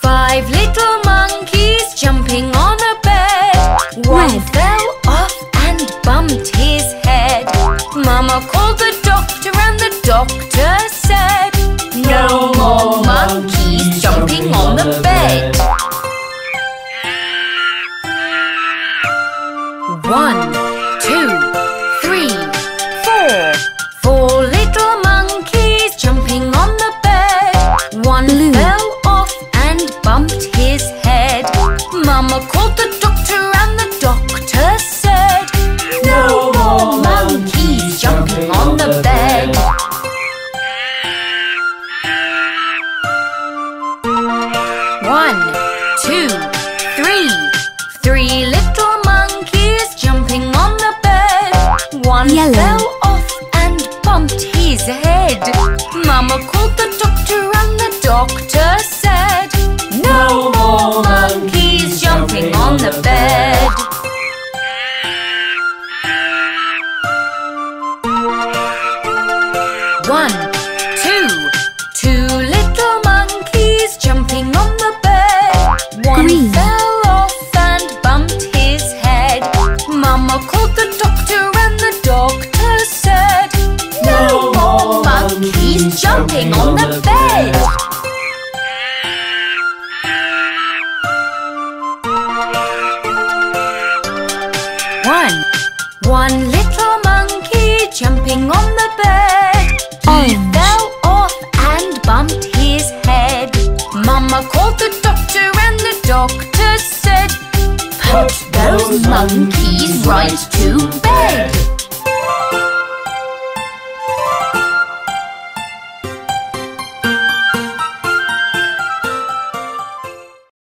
5 little monkeys jumping on a bed. One fell off and bumped his head. Mama called the doctor and the doctor said, "No more monkeys jumping on the bed." 1, 2, 3, 4. 4 little monkeys jumping on the bed. One fell off and bumped his head. Mama called the doctor and the doctor said, "No more monkeys jumping on the bed." 1, 2, 3. 3 little monkeys jumping on the bed. One fell off and bumped his head. Mama called the doctor and the doctor said, "No more monkeys jumping on the bed." 1, 2. 2 little monkeys jumping on the bed. One fell off and bumped his head. Mama called the doctor and the doctor said, "No more monkeys jumping on the bed." 1 little monkey jumping on the bed. He fell off and bumped his head. Mama called the doctor and the doctor said, "Put those monkeys right to bed."